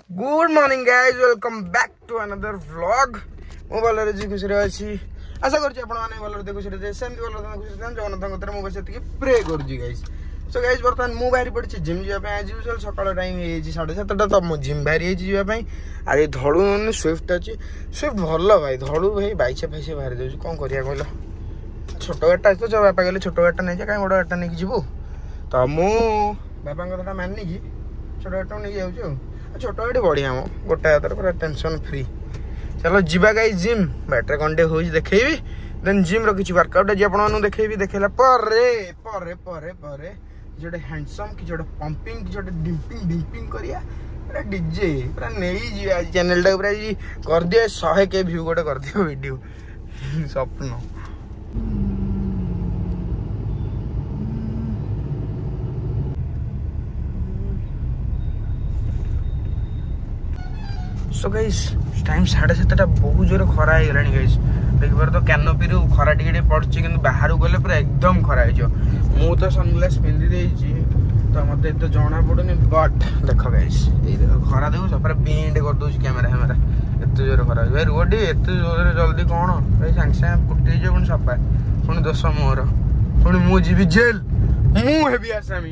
Good morning guys, welcome back to another vlog. मु भलरे जी खुशी अच्छी आशा करुँच आपने खुशी थे सेमती भल खुशी थे जगन्नाथ मुझे से प्रे करुँच गाइज। सो गाइज बर्तमान मुझे बाहरी पड़ी जिम जावाई आज यूजुअल सकाल टाइम है 7:30 तो मुझे जिम बाहरी जावाई आज धड़ू मैंने स्विफ्ट अच्छी स्विफ्ट भल भाई धड़ू भाई बैसे फैसे बाहर जाऊँ कौन करा कहल छोट गाड़टा तो जो बापा कहले छोट गाड़टा नहीं कहीं बड़ गाड़टा नहीं जीवु तो मु बापा कथा मानिकी छोट गाड़टा नहीं जाऊँ छोट गाड़ी बढ़िया मो गोटे हाथ पूरा टेंशन फ्री। चलो जीवा गाई जिम बैटरी कंडे हो देखेबी देन जिम रो किछि वर्कआउट आज आपन देखेबी देखेला परे परे परे परे जोटे हैंडसम कि जोटे पंपिंग कि जोटे डिंपिंग डिंपिंग करिया पूरा डीजे पूरा नहीं जी आज चैनल टा पूरा जी कर दियो 100K व्यू गोटे कर दियो वीडियो स्वप्न। सो गाइस टाइम 7:30 बहुत जोर खरा हो गलानी गाइस देख बार तो कैनोपी रु खरा टिके पड़छि कि बाहर गले पूरा एकदम खरा हो मु तो सनग्लास पिंधि देछि तो मते तो जाना पड़ुनी बट देख गाइस ए देखो खरा देखो सब पूरा बेंड कर दोछि कैमरा हैमरा एते जोर खरा भाई रोड एते जोर जल्दी कोन भाई सांग सांग फुटि जे कोन सपा कोन दोष मोर कोन मु जीवी जेल मु हेबी आसामी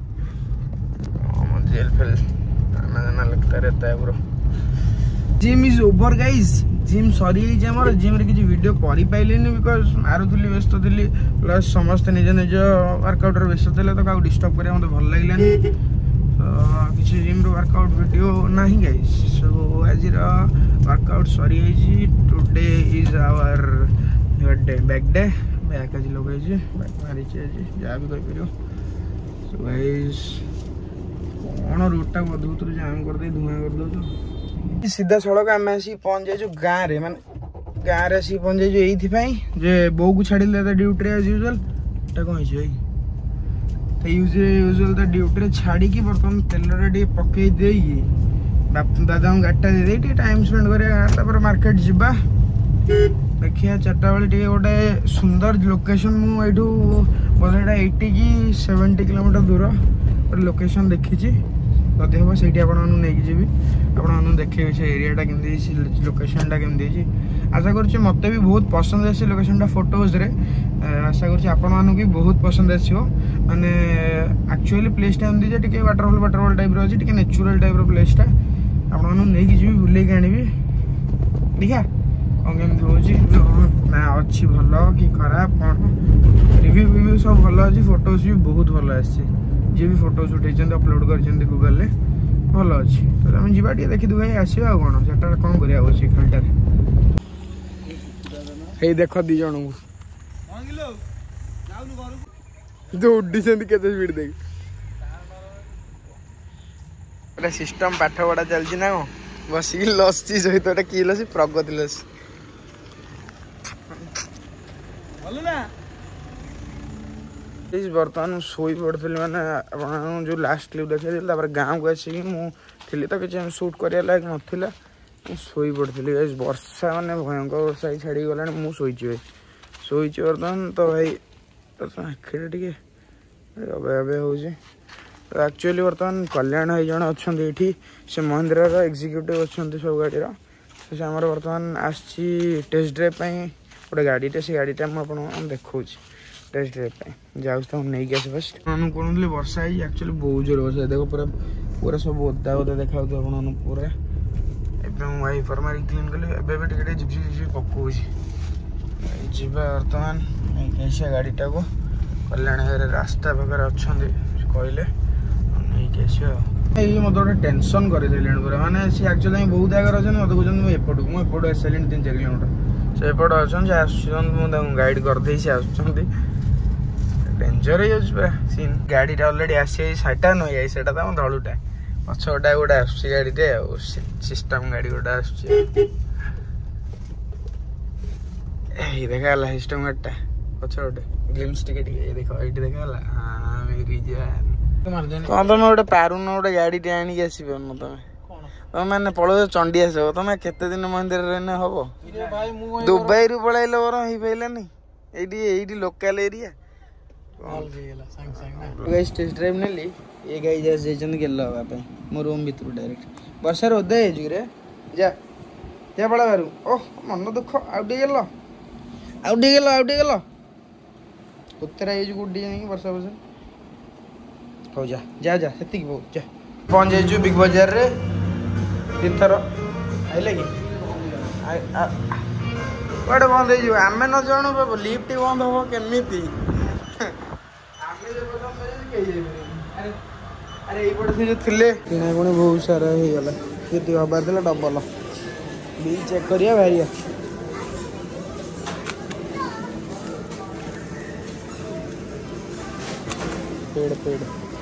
हम जेल फेल ना लगता रहता है bro. Gym is over guys gym सरी आमर जिम रे किसी वीडियो करि पाइलेनी बिकॉज मारुथली व्यस्त थी प्लस समस्त निज निज वर्कआउट व्यस्त थे तो क्या डिस्टर्ब करिया मते भल लागलानी तो किसी जिम रो वर्कआउट वीडियो नहीं गाइज। सो आज वर्कआउट सरी today is our day back day back आज लगाई बैक मारी जहाँ भी कहीपर। सो गाइज कौन रोडटा बहुत जाम कर धुआं कर दो सीधा सड़क आम आसी पहुंच जाइए गाँव रे माने गाँव रे आसी पहुंच जाइए ये बो को छाड़ी ड्यूटी आज यूजुअल कौन भाई तो यूजुअल तो ड्यूटी छाड़ी बर्तमान तेल पकई दे दादा गाड़ीटा दे टाइम स्पेंड कर मार्केट जावा देखिए 4टा बेले गोटे सुंदर लोकेशन मुझे बोधा 80 कि 70 किलोमीटर दूर गोटे लोकेशन देखी जदि हम से जी आपको देखे से एरियाटा केमती लोकेशन केमती आशा करुँच मत भी बहुत पसंद आसी लोकेशन फोटोज रे आशा करुँच आपण भी बहुत पसंद आसो माने एक्चुअली प्लेसटा एमती टे वाटरफॉल टाइप रही है नेचुरल टाइप प्लेसटा आपको जी बुले आनी देखा कौन केमती हो ना अच्छी भल कि खराब कौन रिव्यू सब भल अच्छी फोटोज भी बहुत भल आसी जी भी फोटोज उठे अपलोड कर गूगल भल अच्छी तो आम जा देखी दुआई आसवा कौन से कौन कर खालटार देख दी जन उड़ी के स्पीड देख पूरा सिस्टम पाठ पढ़ा चलती ना कौन बसिक लसी सहित कि लसी प्रगति लसी बर्तमान शोई पड़ी मैंने जो लास्ट क्लिप देखी गाँव को आसिक मुझे तो किसी सुट कर लायक नाला शोई पड़ी वर्षा मैंने भयंकर वर्षा छाड़ी गला मुझे शोई बर्तमान तो भाई आखिर टे अबे हो एक्चुअली बर्तमान कल्याण भाई जन अच्छा ये से महिंद्रा एक्जिक्यूटिव अच्छा सब गाड़ी से आम बर्तमान आसी टेस्ट ड्राइव गोटे गाड़ीटे से गाड़ीटा मुझे देखा टेस्ट ड्राइव जाऊँ नहीं आस फर्स्ट कहूँ वर्षा है एक्चुअली बहुत जोर वर्षा देखो पूरा पूरा सब ओदा ओदा देखा पूरा एकदम वाइपर मारी क्लीन कले एवं झिपझिप पकाऊँ जीवा बर्तमान नहीं गाड़ीटा को कल्याण रास्ता पाखे अच्छा कहले नहीं आस ये मत गोटे टेंशन कर पूरा माने सी एक्चुअली बहुत आगे अच्छे मत कहते एपटू आस 3-4 किलोमीटर से एपट अच्छा गाइड करदे सी आस डेंजर पूरा सीन गाड़ी अलरेडी आसी साइटा नई आई से धलुटा पछटा गोटे आस गाड़ीटे सिस्टम गाड़ी गोटे आस देखा सिस्टम गाड़ीटा पछ गोटे ग्लिम्स टिके देख ये देखा हाँ मेरी जान तुम गोटे पारुन गोटे गाड़ी आनिक आस पार तुम मैंने पड़ो चंडी आस तुम केते दिन मंदिर रहने हम दुबई रु पलैल बर हो पारानी ये लोकल एरिया टेस्ट ड्राइव नेली ये गाई जस्ट गेल मो रूम भीतर डायरेक्ट ବର୍ଷାରେ ଓଦା ହେଇଛୁ ରେ ଯା ଯା ପଳା ବାହାରୁ ଓହ ମନ ଦୁଃଖ ଆଉ ଟିକେ ଗଲ କୁତେରା ହେଇଛୁ କୋଉଠି ଯାଇକି ବର୍ଷା ହଉ ଯା ଯା ଯା ସେତିକି ବହୁ ଯା ପହଞ୍ଚି ଯାଇଛୁ ବିଗ ବଜାରରେ ଦିଥର ଆଇଲେ କି କୁଆଡ଼େ ବନ୍ଦ ହେଇଯିବ ଆମେ ନ ଜାଣୁ ଲିଫ୍ଟ ବନ୍ଦ ହବ କେମିତି ଆରେ ଏଇପଟେ ସେ ଯେଉଁ ଥିଲେ କିଣାକୁଣି ବହୁତ ସାରା ହେଇଗଲା ଯେତିକି ହବାର ଥିଲା ଡବଲ ବିଲ୍ ଚେକ୍ କରିବା ବାହାରିବା पेड़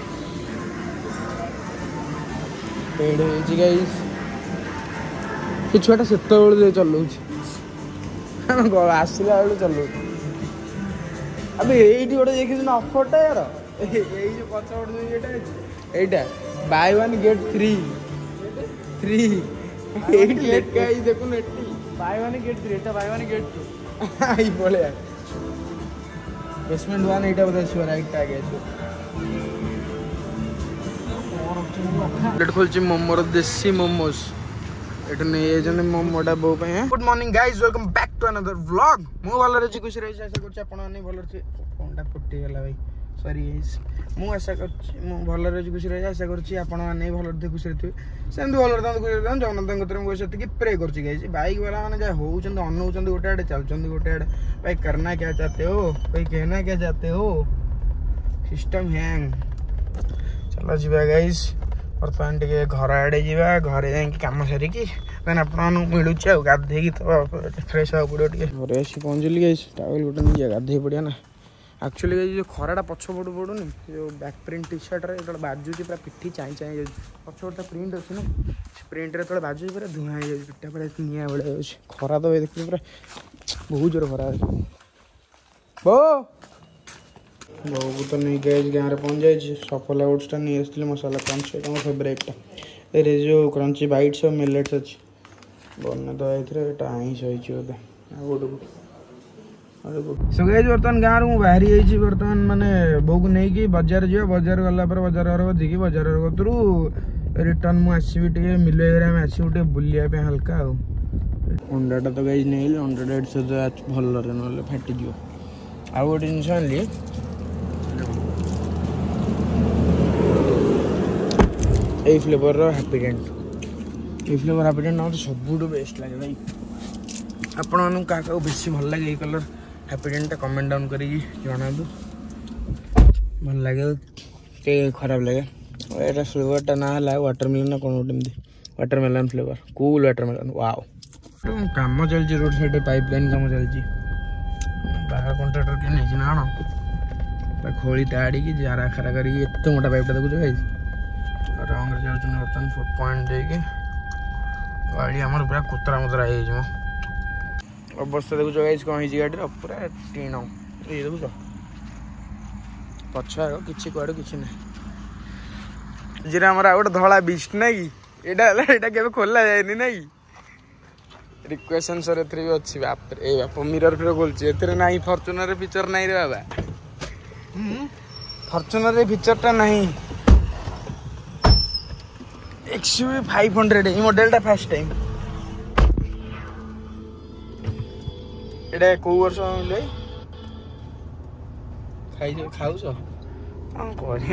ହେଇଛି ଗାଇସ୍ ସେ ଛୁଆଟା ସେତେବେଳେ ଚଲଉଛି ଆସିଲା ବେଳୁ ଚଲଉଛି ଆବେ ଏଇଠି ଗୋଟେ ଦେଖିଛୁ ନା ଅଫରଟା ୟାର ଏଇ ଯୋଉ ପଛ ପଟେ ଯୋଉ ଇଏଟା ଅଛି ଏଇଟା ବାଇ 1 ଗେଟ୍ 3 ଏଇଠି ଲେଖା ହେଇଛି ଦେଖୁନୁ ଏଠି ବାଇ 1 ଗେଟ୍ 3 ଏଟା ବାଇ 1 ଗେଟ୍ 2 ଏଇ ଭଳିଆ ବେସମେଣ୍ଟ 1 ଏଇଟା ବୋଧେ ଆସିବ ରାଇଟଟା ଆଗେ ଆସିବ प्लेट खोलची मोमोर देसी मोमोज एट नहीं मोमोटा बो पे good morning guys welcome back to another vlog मु भल रे खुशी रही आशा करछि आपण नै भल रे फोनटा फुटी गेला भाई सॉरी गाइस मु आशा करछि मु भल रे खुशी रही आशा करछि आपण नै भल रे खुशी रहथि सेंद भल रे खुशी रहथि जगन्नाथ गत्र मु सति की प्रे करछि गाइस बाइक वाला माने जा होउ चंद अनउ चंद गोटे आडे चल चंद गोटे आडे भाई करना क्या चाहते हो भाई कहना क्या चाहते हो सिस्टम हैंग चलो जीवा गाइस बर्तमान टे घर आड़े जावा घरे जाकि कम सारिकी देन आप मिलूँ गाधे फ्रेश हाँ पड़ो टे घरे आसी पहुँचली गाइस टावेल गोटे नहीं गाधे पड़िया ना एक्चुअली जो खराटा पछपटू पड़ूनी जो बैक प्रिंट टी सर्ट जो बाजुची पूरा पिठी चाई चाई पछपटा प्रिंट अच्छे ना प्रिंट जो बाजुची पूरा धुआं हो पिठा पूरा निआ भाई खरा तो देखिए पूरा बहुत जोर खरा बो बहु तो नहीं गए गाँव में पहुँच जाए सफल ओट्सटा नहीं आसती मसाला क्रंच मो फेवरेटा ए जो क्रंची बाइट्स और मिलेट्स अच्छी बना तो ये आईस बोधे सो गए बर्तमान गाँव में बाहरी जाइए बर्तमान माने बो को नहीं बजार जा बजार गला बजार बधिकी बजार कतरू रिटर्न मुझे टे मिलेगा आम आसू टे बुलाया हल्का अंडाटा तो गाइज नहीं अंडाटा सहित भल ना फाटिज आउ गोटे जिन आनली ये फ्लेवर हैप्पीडेंट ये फ्लेवर हैप्पीडेंट ना सब बेस्ट लगे भाई आपण क्या बेसी भल लगे ये कलर हैप्पीडेंट कमेंट डाउन करी जना भल लगे के खराब लगे ये फ्लेवरटा ना है वाटरमेलन ना कौन गोटे watermelon flavour cool watermelon wow काम चलती रोड साइड पाइपलाइन काम चलती बाहर कॉन्ट्राक्टर के नहीं ना खोली ताड़ी की जारा खरा करी एत मोटा पाइपटा देखो भाई रंग बर्तमान फुट पॉइंट देगी गाड़ी आम पूरा कुतरा मुतरा हो अवस्था देखो गाइस कौन है गाड़ी पूरा टीण ये देखुच पछ आग कि कड़े कि ना जी आम गोटे धला बिस्ट ना कि यहाँ खोला जाए ना कि रिक्वेशन सर भी अच्छी बाप रे बाप मिरर फिर खोलुची ना फॉर्च्यूनर फीचर नहीं रे बाबा फॉर्च्यूनर फीचरटा नहीं XUV 500 ये मॉडलटा फर्स्ट टाइम एटा को वर्ष ले खाइ खाउछ हां कोरी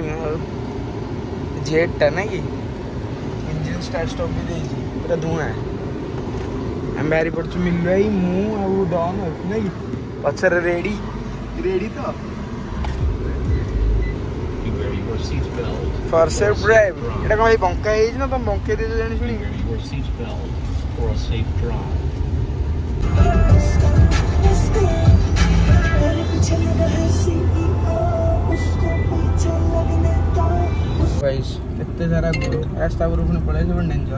जेटटा ना कि इंजन स्टार्ट स्टॉप भी देजी पूरा धुआं हम बारी पड़छ मिलई मु आ डॉन ना कि पछर रेडी तो for safe drive এটা কোন বঙ্কা হইছ না তো বঙ্কে দিয়ে জানি শুনি for a safe drive guys इतने सारा रास्ता पर उठने पड़े सब डेंजर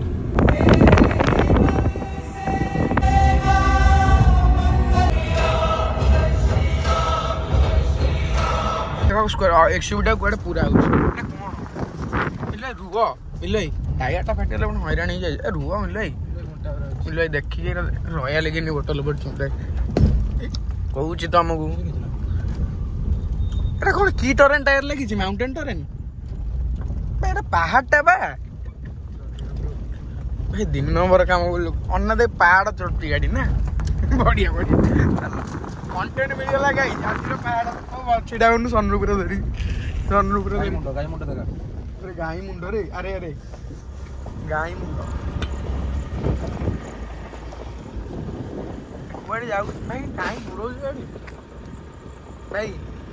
एक्सयूवी कड़े पूरा मिले रुह मिले टायरटा फाटे हईराण हो जाए रुह मिले मिले देखिए रहा लगे बोतल पड़े कौच तो आमको एटा कौन की टरेन टायर लगी माउंटेन टरेन पहाड़टा बा भाई 3 नंबर काम बोलू अन्ना दे पहाड़ चढ़ती गाड़ी ना बढ़िया बढ़िया कंटेंट मिलला गाइस आज पहाड़ को छिड़ा उन सनरूफ रे धरी सनरूफ रे गाई मुंड देखा अरे गाई मुंड रे अरे अरे गाई मुंड बड़ी जाऊ भाई काई बुरो गाड़ी भाई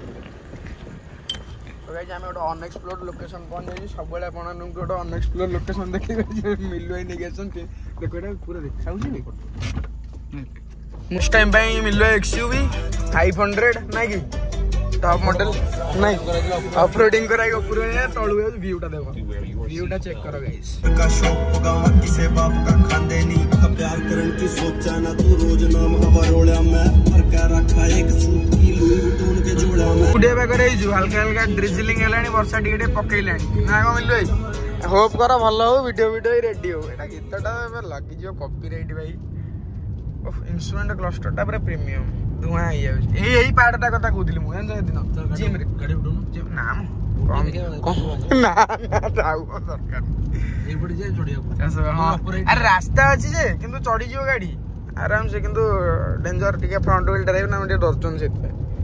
तो गाइस हम गोटे अनएक्सप्लोर्ड लोकेशन पहुंच जाई सब बेले आपण गोटे अनएक्सप्लोर्ड लोकेशन देखिबे मिलु ही नेगेशन के देखो एटा पूरा देख साउजी नहीं नेक्स्ट टाइम भाई मिलो एक्सयूवी 500 ना कि टॉप मॉडल नहीं ऑफरोडिंग कराइगो पूरा तळु व्यूटा देखो व्यूटा चेक करो गाइस का शौक होगा किसे बाप का खांदे नहीं प्यार करन की सोचा ना तू रोज नाम अवरोळ्या मैं पर का रखा एक सूट की लुई उठून के जोड़ा मैं उडे बे करे जो हल्का हल्का ड्रिजलिंग हेलानी वर्षा टिके पकेइलानी ना को मिलो होप करो भलो हो वीडियो रेडी हो एटा गीतटा लागी जो कॉपीराइट भाई इंस्ट्रूमेंट क्लस्टरटा पूरा प्रीमियम धुआं आइ जाउछ एही पार्टटा कथा कहउथिली मु जान दिन जिम रे गाडी उठोनो नाम ना ना जाऊ सरकार ए पड़ी जाय चढ़िया हां अरे रास्ता अछि जे किंतु चढ़ी जियो गाड़ी आराम से किंतु डेंजर टिके फ्रंट व्हील ड्राइव ना मटे डरचन से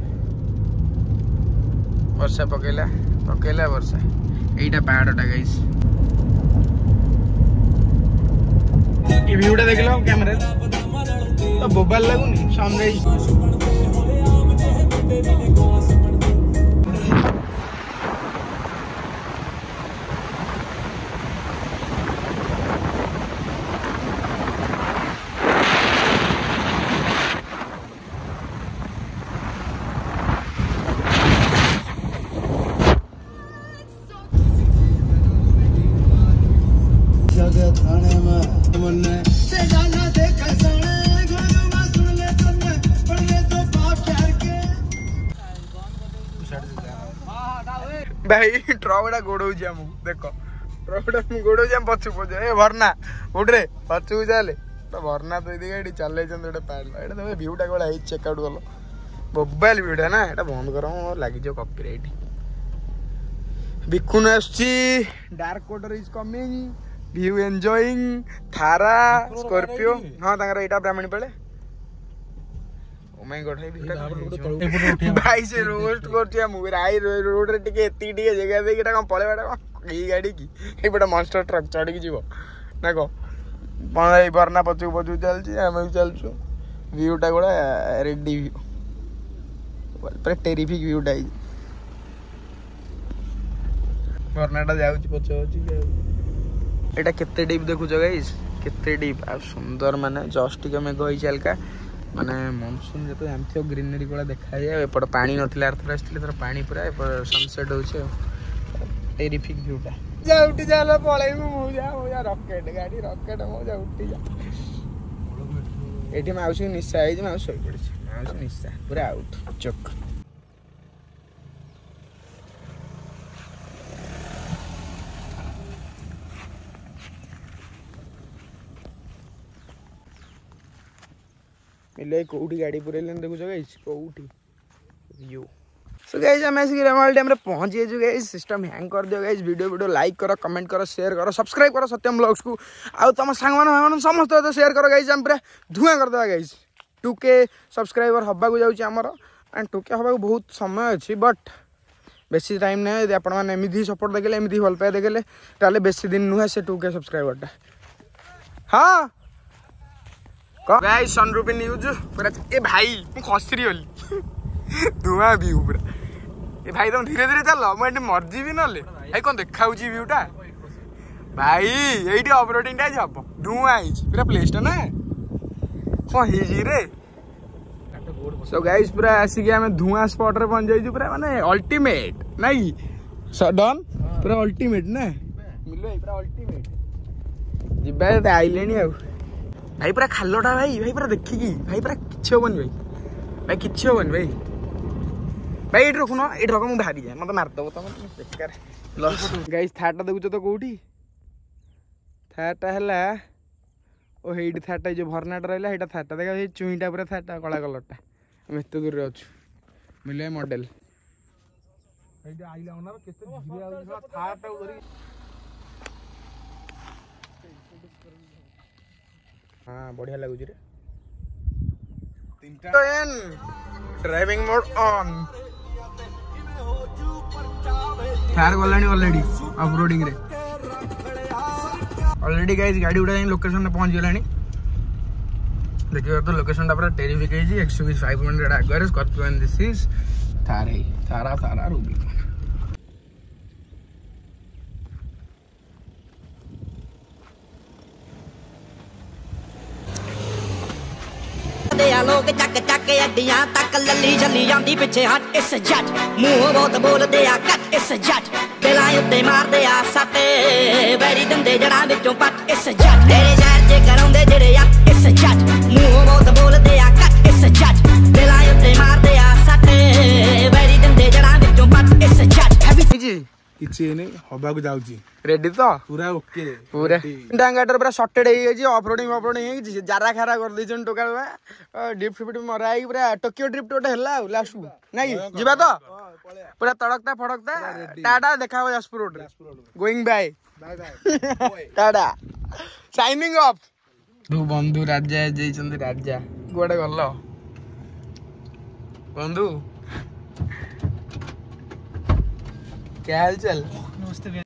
वर्षा पकेला वर्षा एटा पहाड़टा गाइस ये व्यूटा देखलो कैमरा तो बोबाल लगुनी सनराइज भाई ट्रकटा गोड़ौछ देख ट्रकटा गोड़ौछ पछु पछ ए भरना उठ रे पछु चले भरना तो गाड़ी चल गोटे पैड देख भ्यूटा कौन है चेकआउट गल मोबाइल भ्यूटा ना ये बंद कर लगी कॉपीराइट बिकुन डार्क कोटर इज कमिंग व्यू एंजॉयिंग थारा स्कॉर्पियो हाँ यहाँ ब्राह्मणी पड़े भाई से रोस्ट कर रोड रे टिके एती टिके जगह दे केटा पळे बाटा ई गाड़ी की ए बड़ा मॉन्स्टर ट्रक चढ़ के जीवो ना को पळे बरना पछु पछु चल छी हम भी चल छु व्यूटा गोड़ा रेडी व्यू पर टेरिफिक व्यूटा आई बरनाटा जाउ छी पछु छी एटा केते डीप देखु छ गाइस केते डीप आ सुंदर माने जस्ट टिके में गई चलका माने मॉनसून जतो जानथियो ग्रीनरी कोला देखा जाय एपड पानी नथिला अर्थर आस्थिले तर पानी पूरा एपड सनसेट होचे टेरिफिक व्यूटा जा उठी जाला पळै मु जा रॉकेट गाड़ी रॉकेट मो जा उठी जा एठी माउसी निस्सा आइ जे माउस सोई पड़िछ माउस निस्सा पूरा आउट चक मिले कोठी गाड़ी पुरेले देखु गाइस कोठी व्यू सो गाइस हम ऐसे रेमाल डैम रे पहुंच गए जो गाइस सिस्टम हैंग कर दियो गाइस वीडियो लाइक करो कमेंट करो शेयर करो सब्सक्राइब करो सत्यम ब्लॉग्स को आ तुम सांग मान समस्त तो शेयर करो गाइस हम पूरा धुआं कर देबा गाइस 2K सब्सक्राइबर हबा को जाउची हमर एंड 2K हबा को बहुत समय अछि बट बेसी टाइम नै यदि आपण माने एमिधी सपोर्ट देखले एमिधी भल पाए देखले ताले बेसी दिन नुहे से 2K सब्सक्राइबर टा हां गाइस सनरूफ इन यूज पूरा ए भाई मु खसरी होली धुआं व्यू पूरा ए भाई तुम धीरे धीरे चल मु एटी मर्जी भी नले भाई कोन देखाउची व्यूटा भाई एटी ऑफरोडिंग टा जब धुआं आइछ पूरा प्लेस टा ना कोन हिजी रे सो गाइस पूरा आसी के हमें धुआं स्पॉट रे पहुंच जाई पूरा माने अल्टीमेट नाही सडन पूरा अल्टीमेट ना मिलो पूरा अल्टीमेट जिबा आइलेनी आ भाई पूरा खालोटा भाई पूरा देखिकी भाई पूरा किछ होबनी भाई किछ होबनी भाई एट रखुन एट रख मुझे बाहरी जाए मत मारदेव तुम बेकार गाइस थाटा देखुच तो कौटी थाटा है ओ हेट थाटा जो भरनाटा रहा है थाटा देखा चुईटा पूरा थाटा कला कलरटा आम एत दूर अच्छु मिले मॉडल हाँ बढ़िया लगुच रे ड्राइविंग मोड ऑन थार गलानी ऑलरेडी ऑफरोडिंग रे ऑलरेडी गाइस गाड़ी उड़ा लोकेशन पे पहुंच गलानी देखिए तो लोकेशन पूरा टेरिफिक है जी XUV 500 आगे Scorpio and this is Thar है थारा रूबिकॉन लोग चक चक अड्डियां तक लली जली जांदी पिछे हट इस जट मुंह बहुत बोलदे आ कट इस जट दिलां उत्ते मारदे आ सट बैरी दंदे जड़ां विचों पट इस जट तेरे शहर च कराउंदे जेड़े आ इस जट मुंह बहुत बोलदे आ कट इस जट दिलां उत्ते मारदे आ सट बैरी दंदे जड़ां विचों पट इस जट जी किछि नहीं हबा को जाउची रेडी तो पूरा ओके पूरा डांगाटर पूरा सॉर्टेड हे जी ऑफरोडिंग हे जी जारा खारा कर दैछन टोकालवा ड्रिफ्ट फिफ्ट मरा ही पूरा टोकियो ड्रिफ्ट ओटे हला लास्ट नहीं जीवा तो पूरा तड़कता फड़कता टाटा देखा हो Jajpur road going bye bye tata signing off दो बंधु राजा जैचंदी राजा गोडे गल्लो बंधु क्या हाल चल।